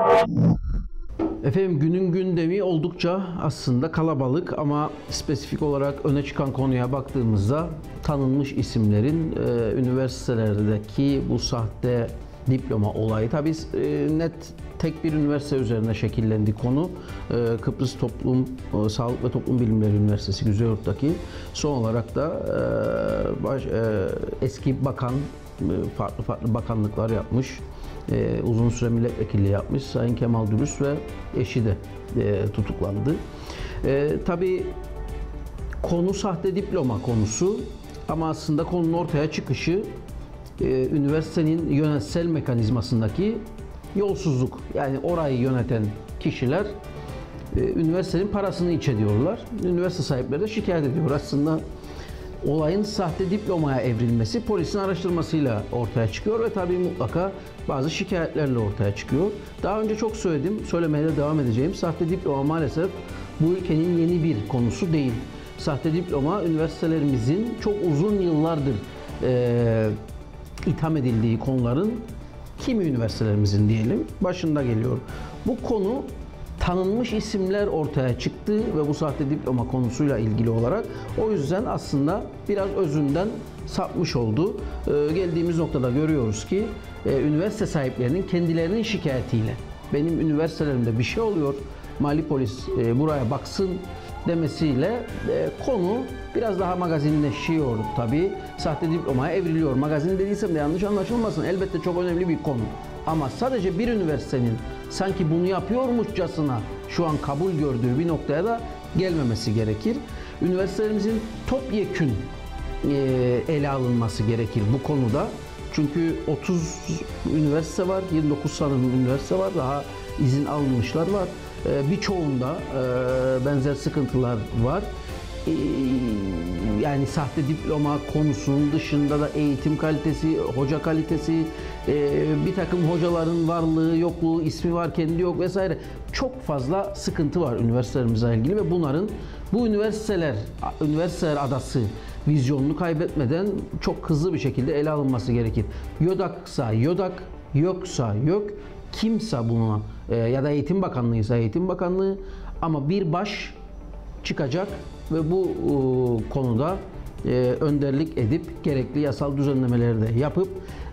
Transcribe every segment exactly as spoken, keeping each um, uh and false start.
Efendim, günün gündemi oldukça aslında kalabalık ama spesifik olarak öne çıkan konuya baktığımızda tanınmış isimlerin e, üniversitelerdeki bu sahte diploma olayı. Tabii e, net tek bir üniversite üzerine şekillendi konu. E, Kıbrıs Toplum e, Sağlık ve Toplum Bilimleri Üniversitesi Güzeyurt'taki. Son olarak da e, baş, e, eski bakan e, farklı farklı bakanlıklar yapmış. Ee, uzun süre milletvekilliği yapmış Sayın Kemal Dürüst ve eşi de e, tutuklandı. E, tabii konu sahte diploma konusu ama aslında konunun ortaya çıkışı e, üniversitenin yönetsel mekanizmasındaki yolsuzluk. Yani orayı yöneten kişiler e, üniversitenin parasını iç ediyorlar. Üniversite sahipleri de şikayet ediyor. Aslında olayın sahte diplomaya evrilmesi polisin araştırmasıyla ortaya çıkıyor ve tabii mutlaka bazı şikayetlerle ortaya çıkıyor. Daha önce çok söyledim, söylemeye de devam edeceğim. Sahte diploma maalesef bu ülkenin yeni bir konusu değil. Sahte diploma üniversitelerimizin çok uzun yıllardır e, itham edildiği konuların kimi üniversitelerimizin diyelim başında geliyor. Bu konu tanınmış isimler ortaya çıktı ve bu sahte diploma konusuyla ilgili olarak o yüzden aslında biraz özünden sapmış oldu. Ee, geldiğimiz noktada görüyoruz ki e, üniversite sahiplerinin kendilerinin şikayetiyle benim üniversitelerimde bir şey oluyor, mali polis e, buraya baksın demesiyle e, konu biraz daha magazinleşiyor tabii. Sahte diplomaya evriliyor. Magazin dediysem de yanlış anlaşılmasın. Elbette çok önemli bir konu. Ama sadece bir üniversitenin sanki bunu yapıyormuşçasına şu an kabul gördüğü bir noktaya da gelmemesi gerekir. Üniversitelerimizin topyekün e, ele alınması gerekir bu konuda. Çünkü otuz üniversite var, yirmi dokuz sanırım üniversite var, daha izin alınmışlar var. E, birçoğunda e, benzer sıkıntılar var. E, yani sahte diploma konusunun dışında da eğitim kalitesi, hoca kalitesi, e, bir takım hocaların varlığı, yokluğu, ismi var, kendi yok vesaire. Çok fazla sıkıntı var üniversitelerimizle ilgili ve bunların bu üniversiteler, üniversiteler adası vizyonunu kaybetmeden çok hızlı bir şekilde ele alınması gerekir. Yodaksa yodak, yoksa yok. Kimse buna e, ya da Eğitim Bakanlığıysa Eğitim Bakanlığı ama bir baş çıkacak ve bu e, konuda e, önderlik edip gerekli yasal düzenlemeleri de yapıp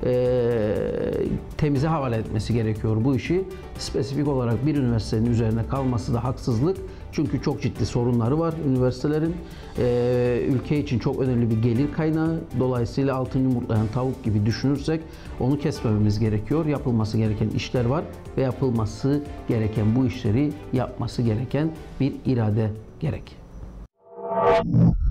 e, temize havale etmesi gerekiyor bu işi. Spesifik olarak bir üniversitenin üzerine kalması da haksızlık. Çünkü çok ciddi sorunları var üniversitelerin. E, ülke için çok önemli bir gelir kaynağı. Dolayısıyla altın yumurtlayan tavuk gibi düşünürsek onu kesmememiz gerekiyor. Yapılması gereken işler var ve yapılması gereken bu işleri yapması gereken bir irade gerek.